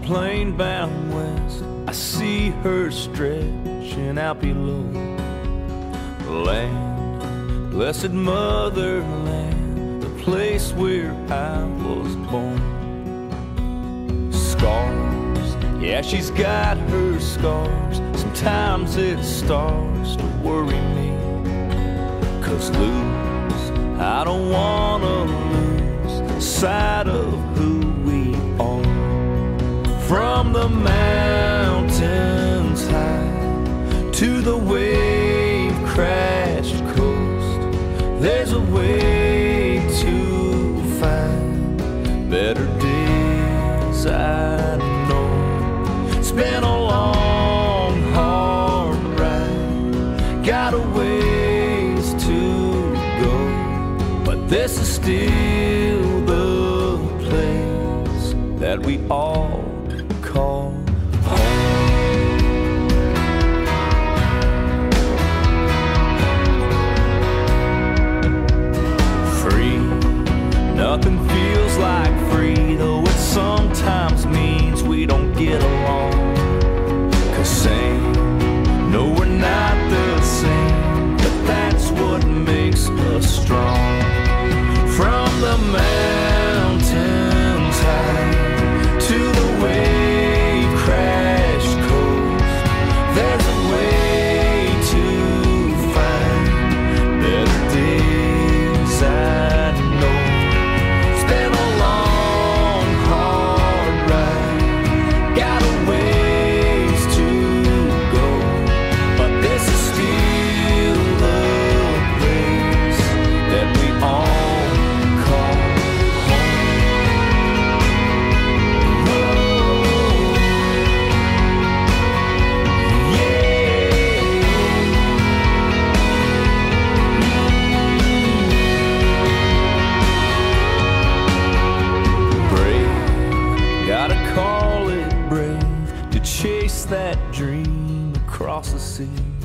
plane bound west, I see her stretching out below. Land, blessed motherland, the place where I was born. Scars, yeah, she's got her scars. Sometimes it starts to worry me, 'cause lose, I don't wanna lose sight of who we are. From the mountains high to the wave-crashed coast, there's a way to find better days, I know. It's been a long, hard ride, got a ways to go, but this is still the place that we all call home. Free, nothing feels like free, though it sometimes means we don't get along. 'Cause same, no, we're not the same, but that's what makes us strong. From the mountains high to the wave-crashed coast, there's a way to find better days, I know. It's been a long, hard ride, got a ways to go, but this is still the place that we all call home. Brave, gotta call it brave to chase that dream across the sea.